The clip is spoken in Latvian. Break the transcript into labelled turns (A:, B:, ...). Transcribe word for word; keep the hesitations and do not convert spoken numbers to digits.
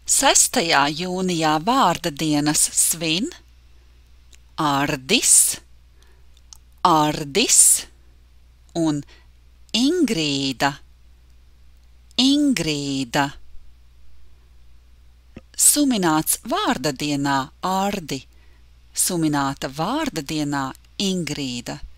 A: sestajā jūnijā vārda dienas svin Ardis, Ardis un Ingrīda, Ingrīda. Sumināts vārda dienā Ardi, sumināta vārda dienā Ingrīda.